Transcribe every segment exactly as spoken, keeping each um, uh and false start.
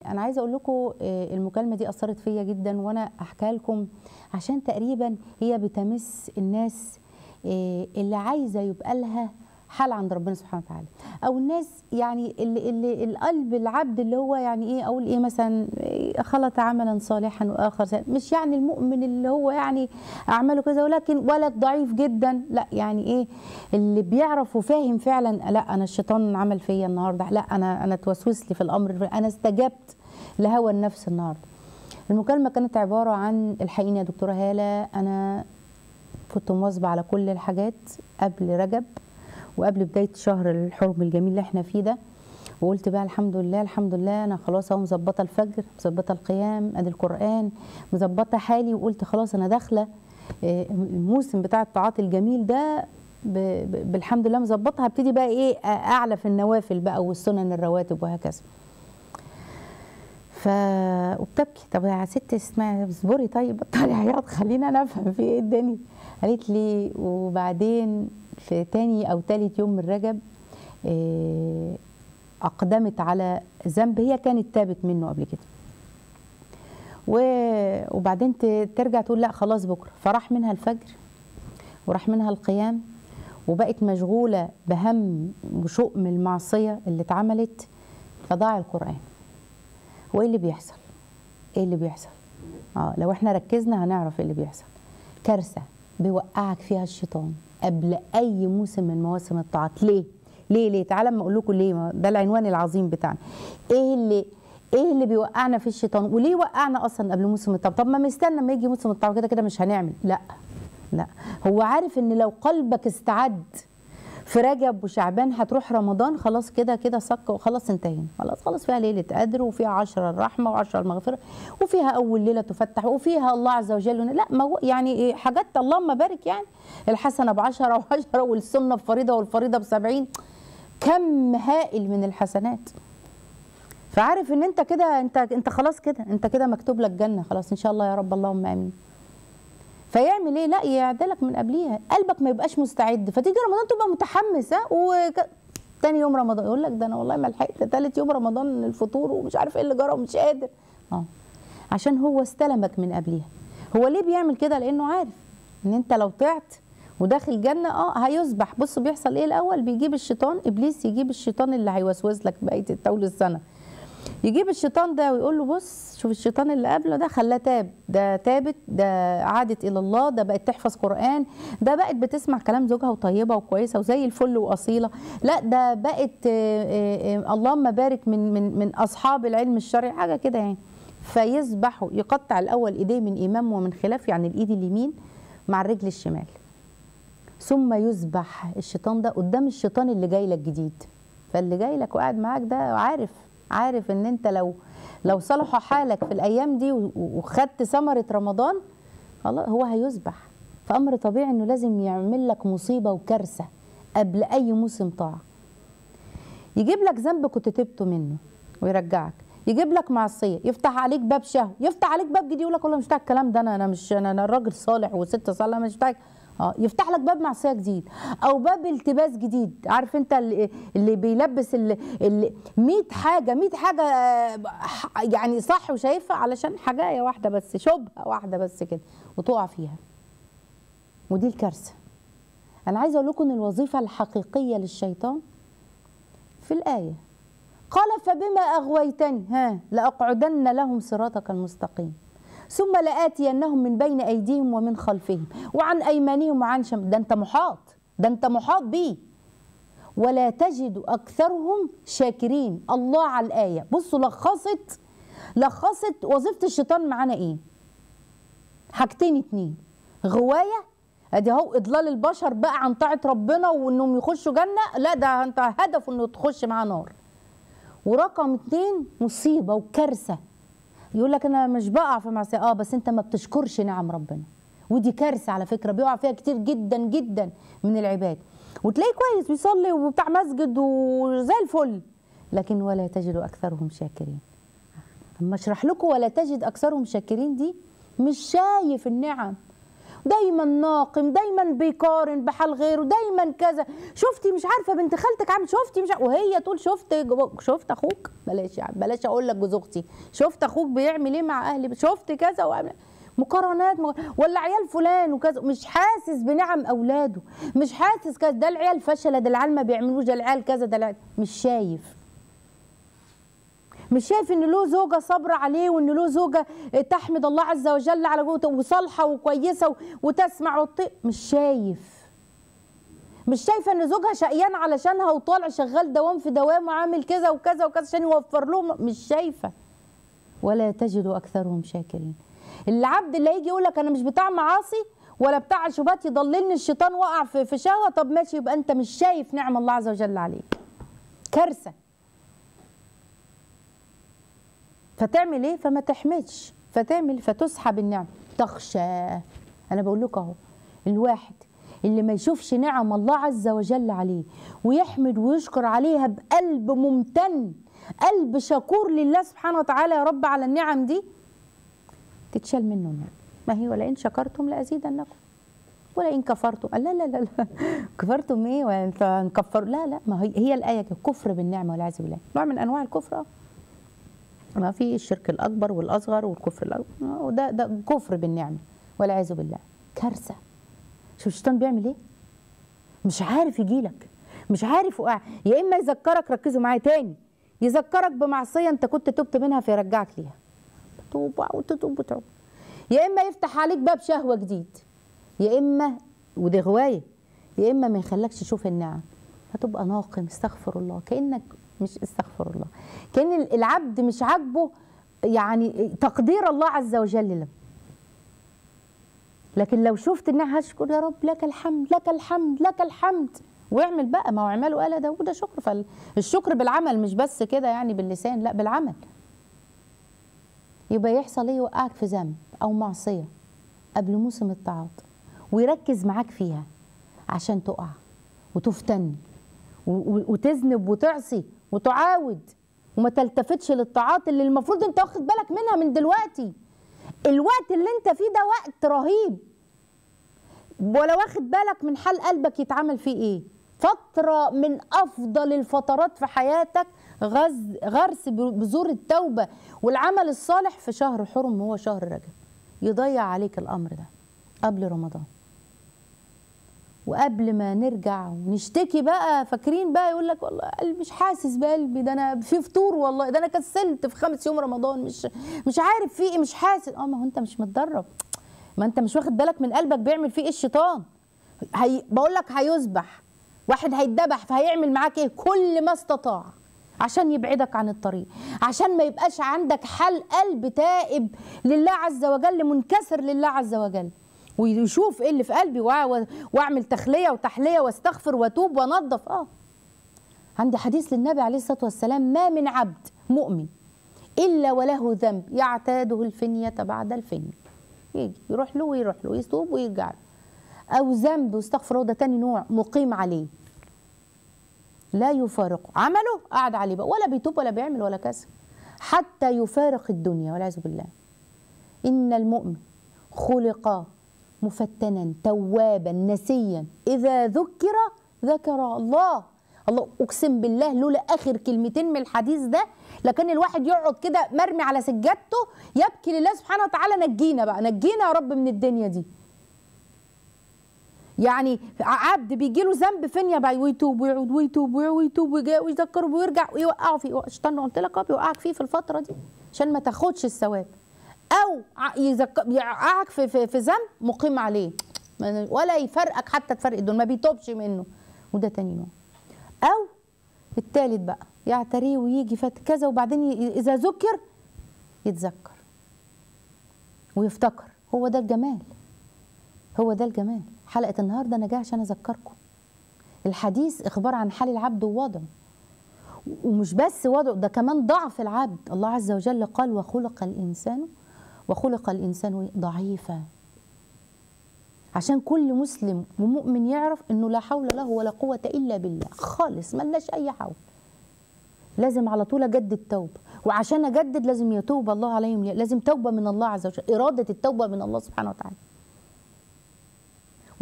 انا عايزه اقول لكم المكالمه دي اثرت فيا جدا، وانا احكيها لكم عشان تقريبا هي بتمس الناس اللي عايزه يبقى لها حال عند ربنا سبحانه وتعالى، او الناس يعني اللي, اللي القلب العبد اللي هو يعني ايه اقول ايه مثلا خلط عملا صالحا واخر سالح. مش يعني المؤمن اللي هو يعني اعماله كذا، ولكن ولا ضعيف جدا، لا يعني ايه اللي بيعرف وفاهم فعلا لا انا الشيطان عمل فيا النهارده، لا انا انا اتوسوس لي في الامر، انا استجبت لهوى النفس النهارده. المكالمه كانت عباره عن الحقيقه يا دكتوره هاله انا كنت مواظبه على كل الحاجات قبل رجب وقبل بدايه شهر الحرم الجميل اللي احنا فيه ده، وقلت بقى الحمد لله الحمد لله انا خلاص اهو مظبطه الفجر، مظبطه القيام، ادي القران، مظبطه حالي، وقلت خلاص انا داخله الموسم بتاع الطاعات الجميل ده بالحمد لله مظبطها، هبتدي بقى ايه اعلى في النوافل بقى والسنن الرواتب وهكذا. ف وبتبكي، طب يا ست اسمعي اصبري طيب بطلي عياط خلينا نفهم في ايه الدنيا. قالت لي وبعدين في تاني او تالت يوم من رجب اقدمت على ذنب هي كانت تابت منه قبل كده، وبعدين ترجع تقول لا خلاص بكره، فراح منها الفجر وراح منها القيام، وبقت مشغوله بهم وشؤم المعصيه اللي اتعملت، فضاع القران. وايه اللي بيحصل؟ ايه اللي بيحصل؟ اه لو احنا ركزنا هنعرف ايه اللي بيحصل. كارثه بيوقعك فيها الشيطان قبل اي موسم من مواسم الطاعات. ليه؟ ليه ليه؟ تعالى اما اقول لكم ليه، ده العنوان العظيم بتاعنا. ايه اللي ايه اللي بيوقعنا في الشيطان؟ وليه وقعنا اصلا قبل موسم الطاعه؟ طب ما مستنى ما يجي موسم الطاعه كده كده مش هنعمل. لا لا، هو عارف ان لو قلبك استعد في رجب وشعبان هتروح رمضان خلاص كده كده صك وخلاص انتهينا، خلاص خلاص فيها ليله قدر وفيها عشرة الرحمه وعشرة المغفره وفيها اول ليله تفتح وفيها الله عز وجل. لا ما هو يعني حاجات اللهم بارك، يعني الحسنه بعشرة وعشرة والسنه بفريضه والفريضه بسبعين، كم هائل من الحسنات. فعارف ان انت كده انت انت خلاص كده انت كده مكتوب لك جنه خلاص ان شاء الله يا رب اللهم امين. فيعمل ايه؟ لا يعدلك من قبليها، قلبك ما يبقاش مستعد، فتيجي رمضان تبقى متحمس ها وك... تاني يوم رمضان يقول لك ده انا والله ما لحقت، تالت يوم رمضان الفطور ومش عارف ايه اللي جرى ومش قادر. اه عشان هو استلمك من قبليها. هو ليه بيعمل كده؟ لانه عارف ان انت لو طعت وداخل جنه اه هيسبح. بصوا بيحصل ايه الاول؟ بيجيب الشيطان، ابليس يجيب الشيطان اللي هيوسوس لك بقيه طول السنه، يجيب الشيطان ده ويقول له بص شوف الشيطان اللي قبله ده خلاه تاب، ده تابت، ده عادت الى الله، ده بقت تحفظ قران، ده بقت بتسمع كلام زوجها وطيبه وكويسه وزي الفل واصيله، لا ده بقت اللهم بارك من من من اصحاب العلم الشرعي حاجه كده يعني. فيسبحوا يقطع الاول ايديه من امام ومن خلاف، يعني الايد اليمين مع الرجل الشمال، ثم يسبح الشيطان ده قدام الشيطان اللي جاي لك جديد. فاللي جاي لك وقاعد معاك ده عارف عارف ان انت لو لو صلح حالك في الايام دي وخدت ثمره رمضان خلاص هو هيسبح. فامر طبيعي انه لازم يعمل لك مصيبه وكارثه قبل اي موسم طاعه. يجيب لك ذنب كنت تبته منه ويرجعك، يجيب لك معصيه، يفتح عليك باب شهوه، يفتح عليك باب جديد يقول لك والله مش بتاع الكلام ده، انا انا مش انا, أنا الراجل صالح وست صالحه مش بتاع اه يعني يفتح لك باب معصيه جديد او باب التباس جديد. عارف انت اللي, اللي بيلبس اللي, اللي مية حاجه مية حاجه يعني صح وشايفها علشان حاجايه واحده بس، شبهه واحده بس كده وتقع فيها. ودي الكارثه. انا عايزه اقول لكم ان الوظيفه الحقيقيه للشيطان في الايه قال فبما اغويتني ها لاقعدن لهم صراطك المستقيم ثم لآتينهم من بين أيديهم ومن خلفهم وعن أيمانهم وعن شمالهم. ده أنت محاط، ده أنت محاط بيه. ولا تجد أكثرهم شاكرين. الله على الآية. بصوا لخصت لخصت وظيفة الشيطان معانا إيه؟ حاجتين اتنين، غواية أدي أهو إضلال البشر بقى عن طاعة ربنا وإنهم يخشوا جنة، لا ده أنت هدفه إنه تخش معاه نار. ورقم اتنين مصيبة وكارثة، يقول لك انا مش بقع في معصيه، اه بس انت ما بتشكرش نعم ربنا، ودي كارثه على فكره بيقع فيها كتير جدا جدا من العباد، وتلاقيه كويس بيصلي وبتاع مسجد وزي الفل، لكن ولا تجد اكثرهم شاكرين. اما اشرح لكم ولا تجد اكثرهم شاكرين دي مش شايف النعم دايما ناقم، دايما بيقارن بحال غيره، دايما كذا. شفتي مش عارفه بنت خالتك عامل، شفتي مش عارفه، وهي تقول شفت شفت اخوك، بلاش يعني بلاش اقول لك جوز اختي، شفت اخوك بيعمل ايه مع اهلي، شفت كذا وعمل مقارنات مق... ولا عيال فلان وكذا، مش حاسس بنعم اولاده، مش حاسس كذا، ده العيال فشله، ده العيال ما بيعملوش، ده العيال كذا، ده العيال مش شايف. مش شايف ان له زوجه صابره عليه، وان له زوجه تحمد الله عز وجل على جوته وصالحه وكويسه وتسمع وتطيع، مش شايف. مش شايفه ان زوجها شقيان علشانها وطالع شغال دوام في دوام وعامل كذا وكذا وكذا عشان يوفر لهم، مش شايفه. ولا تجد اكثرهم شاكرين. العبد اللي هيجي يقول لك انا مش بتاع معاصي ولا بتاع شبهات يضللني الشيطان وقع في في شهوه، طب ماشي، يبقى انت مش شايف نعم الله عز وجل عليك. كارثه. فتعمل ايه؟ فما تحمدش، فتعمل فتسحب النعم، تخشى. انا بقول لكم اهو، الواحد اللي ما يشوفش نعم الله عز وجل عليه ويحمد ويشكر عليها بقلب ممتن، قلب شكور لله سبحانه وتعالى، يا رب على النعم دي، تتشال منه النعم. ما هي ولئن شكرتم لازيدنكم ولئن كفرتم، لا لا لا لا كفرتم ايه وانت نكفر، لا لا، ما هي هي الايه كده، كفر بالنعمه والعياذ بالله، نوع من انواع الكفر. اه ما في الشرك الاكبر والاصغر والكفر الاكبر، وده ده كفر بالنعمه والعياذ بالله، كارثه. شوف الشيطان بيعمل ايه؟ مش عارف يجيلك، مش عارف وقع. يا اما يذكرك، ركزوا معايا تاني، يذكرك بمعصيه انت كنت تبت منها فيرجعك ليها، تتوب وتتوب وتعوب. يا اما يفتح عليك باب شهوه جديد، يا اما ودي غوايه، يا اما ما يخلكش تشوف النعم، هتبقى ناقم. استغفر الله، كانك مش استغفر الله، كان العبد مش عاجبه يعني تقدير الله عز وجل له. لكن لو شفت انها هشكر يا رب، لك الحمد لك الحمد لك الحمد، واعمل بقى، ما هو اعملوا آل داوود شكر. فالشكر بالعمل، مش بس كده يعني باللسان، لا بالعمل. يبقى يحصل ايه؟ يوقعك في ذنب او معصيه قبل موسم الطاعات، ويركز معاك فيها عشان تقع وتفتن وتذنب وتعصي وتعاود، وما تلتفتش للطاعات اللي المفروض انت واخد بالك منها من دلوقتي. الوقت اللي انت فيه ده وقت رهيب، ولا واخد بالك من حال قلبك يتعمل فيه ايه. فترة من افضل الفترات في حياتك، غز غرس بذور التوبة والعمل الصالح في شهر حرم، هو شهر رجب. يضيع عليك الامر ده قبل رمضان، وقبل ما نرجع ونشتكي بقى، فاكرين بقى يقول لك والله قلبي مش حاسس بقلبي، ده انا في فطور، والله ده انا كسلت في خامس يوم رمضان، مش مش عارف في ايه، مش حاسس. اه ما هو انت مش متدرب، ما انت مش واخد بالك من قلبك بيعمل فيه ايه الشيطان. هي بقول لك هيذبح واحد، هيتذبح، فهيعمل معاك ايه؟ كل ما استطاع عشان يبعدك عن الطريق، عشان ما يبقاش عندك حال قلب تائب لله عز وجل، منكسر لله عز وجل، ويشوف ايه اللي في قلبي، واعمل تخليه وتحليه واستغفر واتوب وانظف. اه عندي حديث للنبي عليه الصلاه والسلام: ما من عبد مؤمن الا وله ذنب يعتاده الفنيه بعد الفنيه، يجي يروح له ويروح له، يتوب ويرجع له. او ذنب، واستغفر الله، ده تاني نوع، مقيم عليه لا يفارقه، عمله قاعد عليه بقى، ولا بيتوب ولا بيعمل ولا كذا، حتى يفارق الدنيا والعياذ بالله. ان المؤمن خلق مفتنا توابا نسيا، اذا ذكر ذكر الله. الله اقسم بالله لولا اخر كلمتين من الحديث ده لكان الواحد يقعد كده مرمي على سجادته يبكي لله سبحانه وتعالى: نجينا بقى، نجينا يا رب من الدنيا دي. يعني عبد بيجي له ذنب فين بقى، ويتوب ويعود ويتوب ويتوب ويذكر ويرجع ويوقعه فيه. الشيطان قلت لك اه بيوقعك فيه في الفتره دي عشان ما تاخدش الثواب، او يوقعك في في, في ذنب مقيم عليه، ولا يفرقك حتى تفرق الدنيا، ما بيتوبش منه، وده تاني نوع. او التالت بقى يعتريه ويجي فات كذا، وبعدين اذا ذكر يتذكر ويفتكر. هو ده الجمال، هو ده الجمال. حلقة النهاردة أنا جاي عشان أذكركم. الحديث إخبار عن حال العبد ووضعه، ومش بس وضعه، ده كمان ضعف العبد. الله عز وجل قال: وخلق الإنسان وخلق الإنسان ضعيفا، عشان كل مسلم ومؤمن يعرف إنه لا حول له ولا قوة إلا بالله خالص، ملناش أي حول. لازم على طول أجدد توبة، وعشان أجدد لازم يتوب الله عليهم، لازم توبة من الله عز وجل، إرادة التوبة من الله سبحانه وتعالى.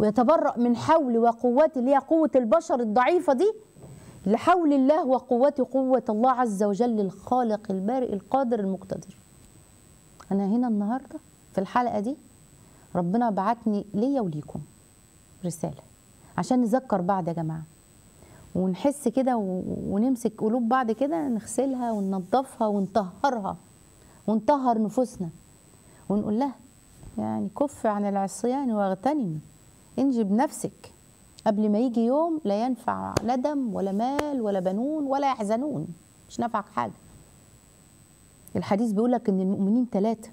ويتبرأ من حول وقوته اللي هي قوة البشر الضعيفة دي لحول الله وقوته قوة الله عز وجل الخالق البارئ القادر المقتدر. أنا هنا النهاردة في الحلقة دي ربنا بعتني ليا وليكم رسالة عشان نذكر بعض يا جماعة، ونحس كده ونمسك قلوب بعض كده، نغسلها وننظفها ونطهرها ونطهر نفوسنا ونقول لها يعني كف عن العصيان واغتنمي، انجب نفسك قبل ما يجي يوم لا ينفع لا دم ولا مال ولا بنون ولا يحزنون، مش نافعك حاجة. الحديث بيقول لك ان المؤمنين ثلاثة،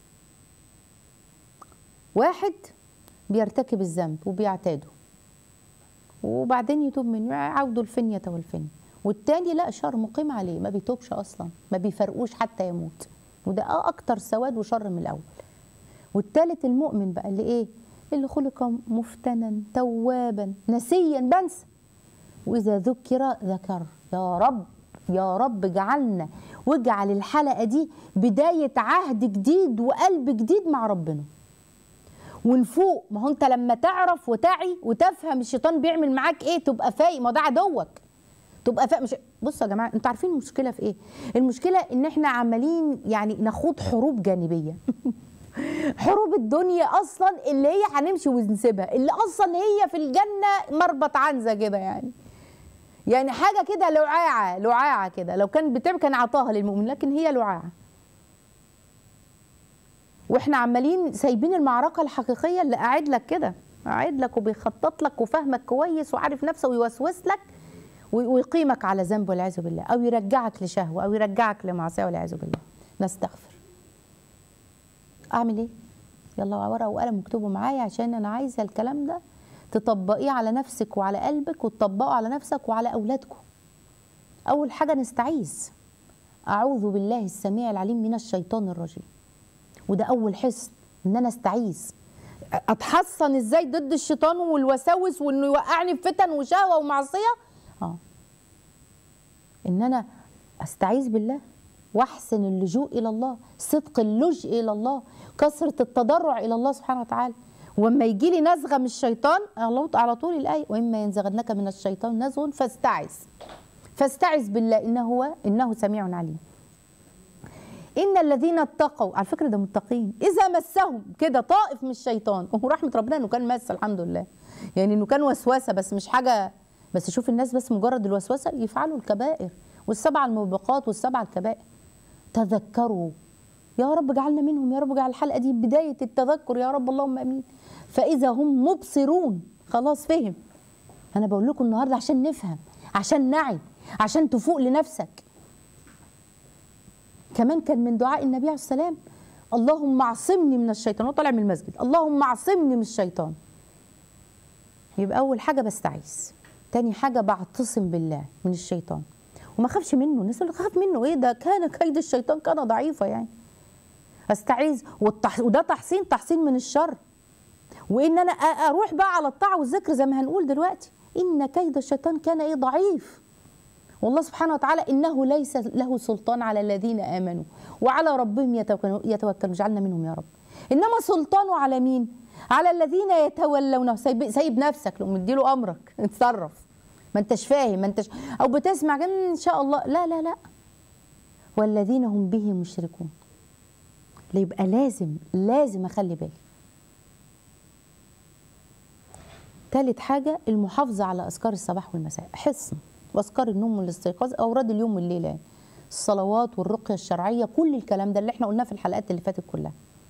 واحد بيرتكب الذنب وبيعتاده وبعدين يتوب منه يعودوا الفنية والفنية، والتاني لا شر مقيم عليه ما بيتوبش اصلا، ما بيفرقوش حتى يموت، وده اكتر سواد وشر من الاول. والتالت المؤمن بقى اللي ايه؟ اللي خلق مفتنا توابا نسيا بنسى واذا ذكر ذكر. يا رب يا رب جعلنا واجعل الحلقة دي بداية عهد جديد وقلب جديد مع ربنا ونفوق. ما هو انت لما تعرف وتعي وتفهم الشيطان بيعمل معاك ايه تبقى فايق، ما ده عدوك تبقى فايق. مش بصوا يا جماعه، انتوا عارفين المشكله في ايه؟ المشكله ان احنا عمالين يعني نخوض حروب جانبيه حروب الدنيا اصلا اللي هي هنمشي ونسيبها، اللي اصلا هي في الجنه مربط عنزه كده، يعني يعني حاجه كده لعاعه لعاعه كده، لو كان بتعمل كان عطاها للمؤمن، لكن هي لعاعه. واحنا عمالين سايبين المعركه الحقيقيه اللي قاعد لك كده، قاعد لك وبيخطط لك وفاهمك كويس وعارف نفسه ويوسوس لك ويقيمك على ذنب والعياذ بالله، او يرجعك لشهوه او يرجعك لمعصيه والعياذ بالله. نستغفر. اعمل ايه؟ يلا ورقه وقلم اكتبوا معايا عشان انا عايزه الكلام ده تطبقيه على نفسك وعلى قلبك وتطبقه على نفسك وعلى اولادكم. اول حاجه نستعيذ، اعوذ بالله السميع العليم من الشيطان الرجيم، وده اول حصن ان انا استعيذ. اتحصن ازاي ضد الشيطان والوساوس وانه يوقعني في فتن وشهوه ومعصيه؟ اه ان انا استعيذ بالله واحسن اللجوء الى الله، صدق اللجء الى الله، كثره التضرع الى الله سبحانه وتعالى. واما يجي لي نزغه من الشيطان الله على طول الايه واما ينزغنك من الشيطان نزغ فاستعذ فاستعذ بالله انه هو انه سميع عليم. ان الذين اتقوا، على فكره ده متقين، اذا مسهم كده طائف من الشيطان، ورحمه ربنا انه كان مس الحمد لله، يعني انه كان وسوسه بس مش حاجه، بس شوف الناس بس مجرد الوسوسه يفعلوا الكبائر والسبع الموبقات والسبع الكبائر. تذكروا يا رب اجعلنا منهم، يا رب اجعل الحلقه دي بدايه التذكر يا رب، اللهم امين. فاذا هم مبصرون، خلاص فهم. انا بقول لكم النهارده عشان نفهم، عشان نعي، عشان تفوق لنفسك. كمان كان من دعاء النبي عليه السلام اللهم اعصمني من الشيطان، هو طالع من المسجد اللهم اعصمني من الشيطان. يبقى اول حاجه بستعيذ، تاني حاجه بعتصم بالله من الشيطان وما اخافش منه. الناس اللي خاف منه ايه ده؟ كان كيد الشيطان كان ضعيفه يعني. استعيذ والتح... وده تحصين تحصين من الشر، وان انا اروح بقى على الطاعه والذكر زي ما هنقول دلوقتي. ان كيد الشيطان كان ايه؟ ضعيف. والله سبحانه وتعالى انه ليس له سلطان على الذين امنوا وعلى ربهم يتوكلون، اجعلنا منهم يا رب. انما سلطانه على مين؟ على الذين يتولونه. سايب, سايب نفسك لو مديله امرك اتصرف، ما انتش فاهم، ما انتش او بتسمع ان شاء الله، لا لا لا. والذين هم به مشركون. يبقى لازم لازم اخلي بالي. ثالث حاجه المحافظه على اذكار الصباح والمساء، حصن واذكار النوم والاستيقاظ، اوراد اليوم والليله يعني. الصلوات والرقيه الشرعيه، كل الكلام ده اللي احنا قلناه في الحلقات اللي فاتت كلها.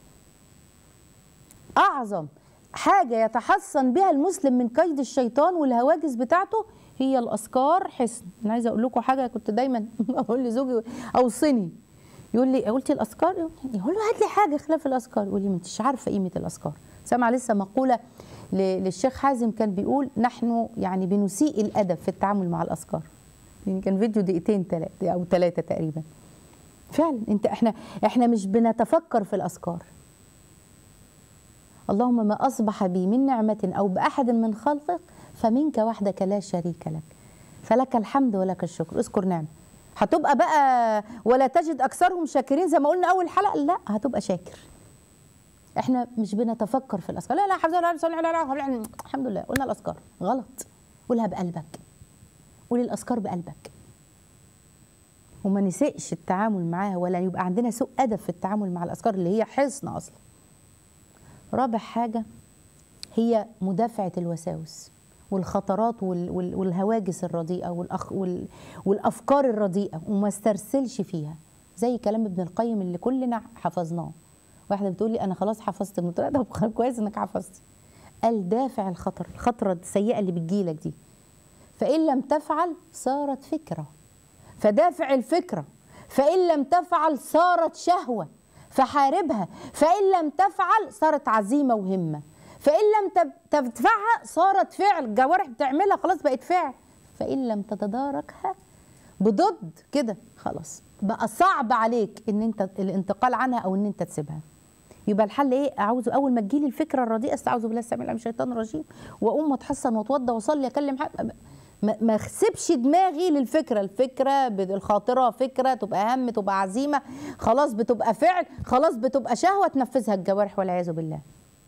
اعظم حاجه يتحصن بها المسلم من كيد الشيطان والهواجس بتاعته هي الاذكار. حصن. انا عايزه اقول لكم حاجه كنت دايما اقول لزوجي اوصني، يقول لي قلتي الاذكار؟ يقول له هات لي حاجه خلاف الاذكار. يقول لي ما انتش عارفه قيمه الاذكار. سامعه لسه مقوله للشيخ حازم كان بيقول نحن يعني بنسيء الادب في التعامل مع الاذكار. يعني كان فيديو دقيقتين ثلاثه او ثلاثه تقريبا. فعلا انت احنا احنا مش بنتفكر في الاذكار. اللهم ما اصبح بي من نعمه او باحد من خلقك فمنك وحدك لا شريك لك فلك الحمد ولك الشكر. اذكر نعمه. هتبقى بقى ولا تجد اكثرهم شاكرين زي ما قلنا اول حلقه؟ لا، هتبقى شاكر. احنا مش بنتفكر في الاذكار. لا لا حفظ لا لا لا لا الحمد لله قلنا الاذكار غلط. قولها بقلبك، قول الاذكار بقلبك، وما نسقش التعامل معاها ولا يبقى عندنا سوء ادب في التعامل مع الاذكار اللي هي حصن اصلا. رابع حاجه هي مدافعه الوساوس والخطرات والهواجس الرديئه والأخ والافكار الرديئه، وما استرسلش فيها. زي كلام ابن القيم اللي كلنا حفظناه. واحده بتقول لي انا خلاص حفظت، قلت لها طب كويس انك حفظتي. قال دافع الخطر، الخطره السيئه اللي بتجيلك دي، فان لم تفعل صارت فكره فدافع الفكره، فان لم تفعل صارت شهوه فحاربها، فان لم تفعل صارت عزيمه وهمه، فان لم تدفعها صارت فعل، الجوارح بتعملها خلاص بقت فعل، فان لم تتداركها بضد كده خلاص بقى صعب عليك ان انت الانتقال عنها او ان انت تسيبها. يبقى الحل ايه؟ اعوذ اول ما تجيلي الفكره الرديئه استعوذ بالله السميع العليم من الشيطان الرجيم، واقوم اتحسن واتوضى واصلي اكلم حد، ما اخسبش دماغي للفكره، الفكره الخاطره فكره تبقى هم تبقى عزيمه خلاص بتبقى فعل خلاص بتبقى شهوه تنفذها الجوارح والعياذ بالله.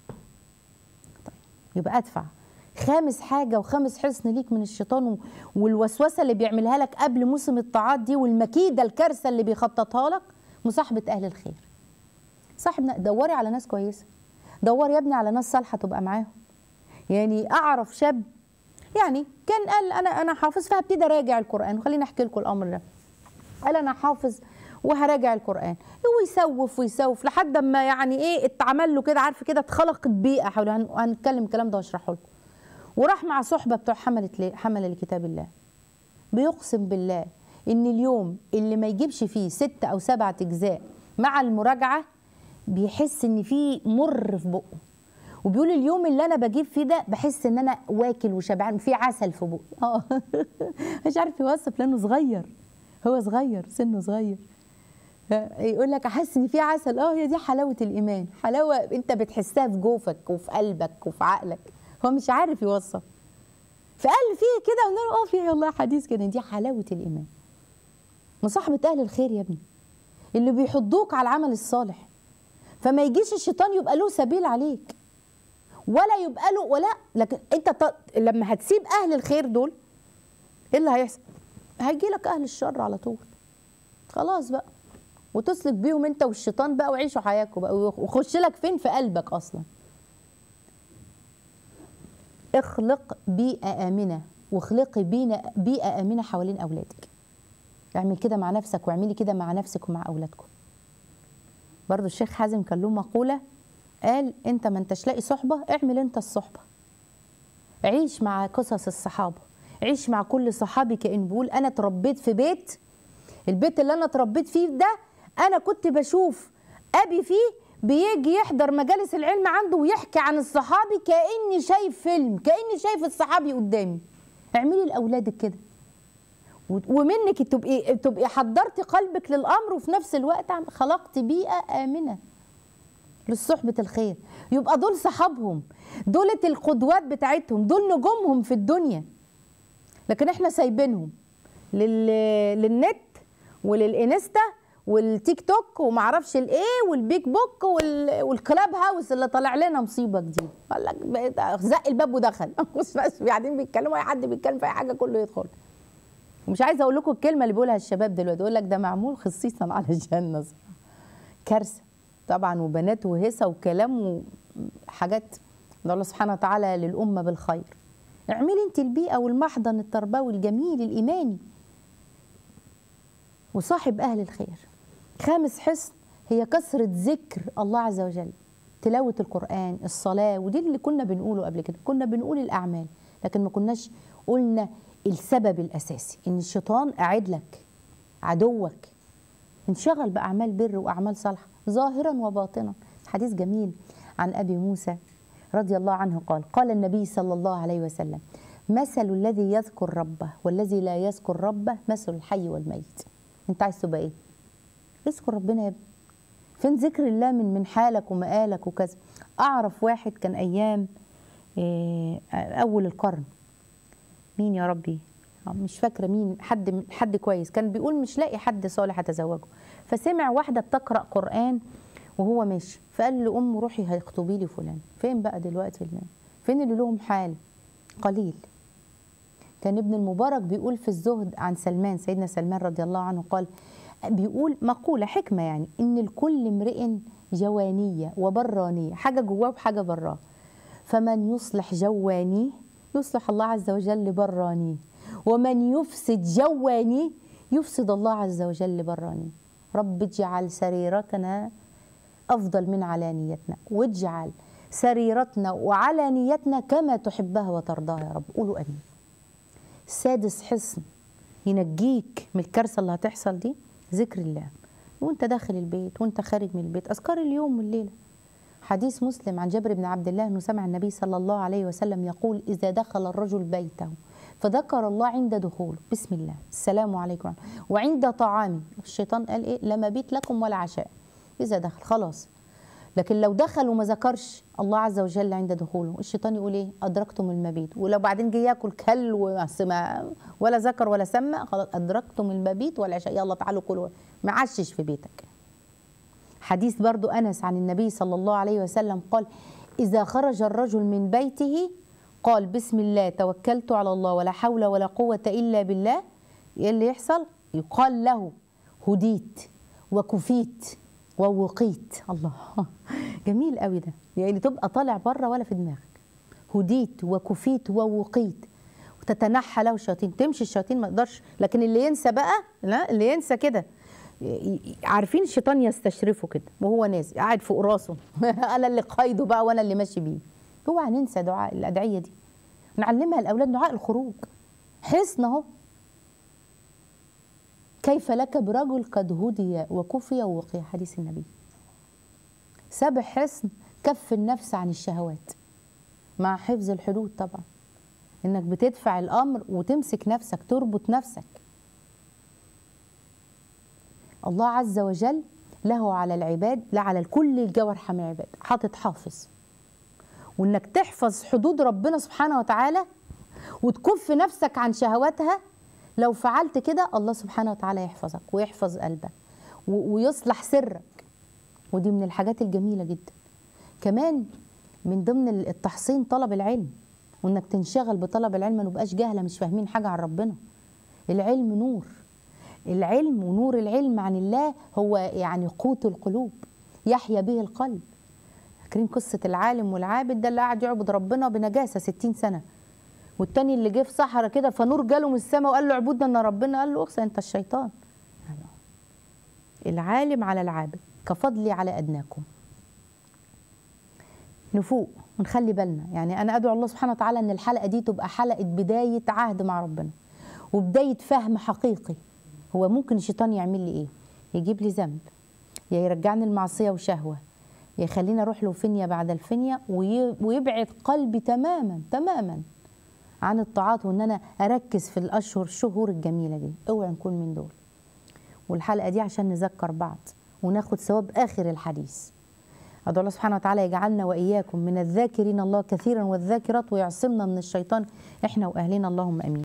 طيب يبقى ادفع. خامس حاجه وخامس حصن ليك من الشيطان والوسوسه اللي بيعملها لك قبل موسم الطاعات دي والمكيده الكارثه اللي بيخططها لك، مصاحبه اهل الخير. صاحب دوري على ناس كويسه، دوري يا ابني على ناس صالحه تبقى معاهم. يعني اعرف شاب يعني كان قال انا انا حافظ فهبتدي اراجع القران، وخليني احكي لكم الامر ده. قال انا حافظ وهراجع القران، ويسوف ويسوف لحد ما يعني ايه اتعمل له كده، عارفه كده اتخلقت بيئه حوله، هنتكلم الكلام ده واشرحه لكم. وراح مع صحبه بتوع حمله حمله لكتاب الله. بيقسم بالله ان اليوم اللي ما يجيبش فيه ست او سبعة اجزاء مع المراجعه بيحس ان في مر في بقه، وبيقول اليوم اللي انا بجيب فيه ده بحس ان انا واكل وشبعان في عسل في بقي. اه مش عارف يوصف لانه صغير، هو صغير سنه صغير، يقول لك احس ان في عسل. اه هي دي حلاوه الايمان، حلاوه انت بتحسها في جوفك وفي قلبك وفي عقلك، هو مش عارف يوصف. فقال فيه كده قلنا له اه فيه والله حديث كده، دي حلاوه الايمان. مصاحبه اهل الخير يا ابني اللي بيحضوك على العمل الصالح، فما يجيش الشيطان يبقى له سبيل عليك ولا يبقى له ولا. لكن انت ط... لما هتسيب اهل الخير دول ايه اللي هيحصل؟ هيجي لك اهل الشر على طول خلاص بقى، وتسلك بيهم انت والشيطان بقى وعيشوا حياتكم بقى، وخش لك فين في قلبك اصلا. اخلق بيئه امنه، واخلقي بيئه امنه حوالين اولادك. اعمل كده مع نفسك واعملي كده مع نفسك ومع اولادكم. برضو الشيخ حازم كان له مقوله، قال انت ما انتش لاقي صحبه اعمل انت الصحبه. عيش مع قصص الصحابه، عيش مع كل صحابي كأن بيقول انا اتربيت في بيت، البيت اللي انا اتربيت فيه ده انا كنت بشوف ابي فيه بيجي يحضر مجالس العلم عنده ويحكي عن الصحابي كأني شايف فيلم، كأني شايف الصحابي قدامي. اعملي لاولادك كده، ومنك تبقي تبقي حضرتي قلبك للامر، وفي نفس الوقت خلقتي بيئه امنه للصحبة الخير. يبقى دول صحابهم، دولة القدوات بتاعتهم، دول نجومهم في الدنيا. لكن احنا سايبينهم لل... للنت وللانستا والتيك توك ومعرفش الايه والبيك بوك وال... والكلاب هاوس اللي طالع لنا مصيبه جديده. قال لك زق الباب ودخل مش بس قاعدين بيتكلموا، اي حد بيتكلم في اي حاجه كله يدخل. ومش عايزه اقول لكم الكلمه اللي بيقولها الشباب دلوقتي، يقول لك ده معمول خصيصا على الجنه. كارثه طبعا، وبنات وهسه وكلام وحاجات. الله سبحانه وتعالى للامه بالخير. اعملي انت البيئه والمحضن التربوي الجميل الايماني، وصاحب اهل الخير. خامس حصن هي كثره ذكر الله عز وجل، تلاوه القران، الصلاه، ودي اللي كنا بنقوله قبل كده. كنا بنقول الاعمال لكن ما كناش قلنا السبب الاساسي، ان الشيطان قاعد لك عدوك. انشغل باعمال بر واعمال صالحه ظاهرا وباطنا. حديث جميل عن ابي موسى رضي الله عنه قال قال النبي صلى الله عليه وسلم مثل الذي يذكر ربه والذي لا يذكر ربه مثل الحي والميت. انت عايز تبقى ايه؟ اذكر ربنا يا ابني. فين ذكر الله من من حالك ومقالك وكذا. اعرف واحد كان ايام اول القرن، مين يا ربي مش فاكره مين، حد حد كويس كان بيقول مش لاقي حد صالح اتزوجه، فسمع واحده بتقرا قران وهو ماشي، فقال لامه روحي هيخطبي لي فلان. فين بقى دلوقتي؟ فين اللي لهم حال؟ قليل. كان ابن المبارك بيقول في الزهد عن سلمان، سيدنا سلمان رضي الله عنه، قال بيقول مقولة حكمة يعني، إن الكل امرئ جوانية وبرانية، حاجة جواه وحاجة براه، فمن يصلح جوانيه يصلح الله عز وجل برانيه، ومن يفسد جوانيه يفسد الله عز وجل برانيه. رب اجعل سريرتنا أفضل من علانيتنا، واجعل سريرتنا وعلانيتنا كما تحبها وترضاها يا رب. قولوا امين. سادس حصن ينجيك من الكارثه اللي هتحصل دي ذكر الله، وانت داخل البيت وانت خارج من البيت، اذكار اليوم والليله. حديث مسلم عن جابر بن عبد الله انه سمع النبي صلى الله عليه وسلم يقول: اذا دخل الرجل بيته فذكر الله عند دخوله بسم الله السلام عليكم، وعند طعامه، الشيطان قال ايه؟ لا مبيت لكم ولا عشاء. اذا دخل خلاص. لكن لو دخل وما ذكرش الله عز وجل عند دخوله، الشيطان يقول ايه؟ ادركتم المبيت. ولو بعدين جه ياكل كل ولا ذكر ولا سمى، خلاص ادركتم المبيت والعشاء، يلا تعالوا كلوا، معشش في بيتك. حديث برضو انس عن النبي صلى الله عليه وسلم قال: اذا خرج الرجل من بيته قال بسم الله توكلت على الله ولا حول ولا قوة الا بالله، ايه اللي يحصل؟ يقال له هديت وكفيت ووقيت. الله جميل قوي ده، يعني تبقى طالع بره ولا في دماغك. هديت وكفيت ووقيت، وتتنحى له الشياطين، تمشي الشياطين ما يقدرش. لكن اللي ينسى بقى، لا اللي ينسى كده، عارفين الشيطان يستشرفه كده وهو نازل قاعد فوق راسه انا اللي قايده بقى وانا اللي ماشي بيه. اوعى ننسى دعاء الادعيه دي، نعلمها الاولاد. دعاء الخروج حصن اهو. كيف لك برجل قد هدي وكفي ووقي، حديث النبي. سابع حصن كف النفس عن الشهوات مع حفظ الحدود طبعا، انك بتدفع الامر وتمسك نفسك، تربط نفسك. الله عز وجل له على العباد، لا على كل الجوارح من العباد، حاطط حافظ، وانك تحفظ حدود ربنا سبحانه وتعالى وتكف نفسك عن شهواتها. لو فعلت كده الله سبحانه وتعالى يحفظك ويحفظ قلبك ويصلح سرك، ودي من الحاجات الجميلة جدا. كمان من ضمن التحصين طلب العلم، وانك تنشغل بطلب العلم، ما نبقاش جاهلة مش فاهمين حاجة عن ربنا. العلم نور، العلم ونور العلم عن الله هو يعني قوت القلوب، يحيا به القلب. فاكرين قصة العالم والعابد ده اللي قاعد يعبد ربنا بنجاسة ستين سنة، والتاني اللي جه في صحراء كده فنور جاله من السماء وقال له اعبدنا، ان ربنا قال له اخسى انت الشيطان. العالم على العابد كفضلي على ادناكم. نفوق ونخلي بالنا. يعني انا ادعو الله سبحانه وتعالى ان الحلقه دي تبقى حلقه بدايه عهد مع ربنا وبدايه فهم حقيقي. هو ممكن الشيطان يعمل لي ايه؟ يجيب لي ذنب، يا يرجعني المعصيه وشهوه، يا يخليني اروح له فنيه بعد الفنيه، ويبعد قلبي تماما تماما عن الطاعات، وان انا اركز في الاشهر الشهور الجميله دي. اوعى نكون من دول. والحلقه دي عشان نذكر بعض وناخد ثواب اخر الحديث. ادعو الله سبحانه وتعالى يجعلنا واياكم من الذاكرين الله كثيرا والذاكرات، ويعصمنا من الشيطان احنا واهلنا، اللهم امين.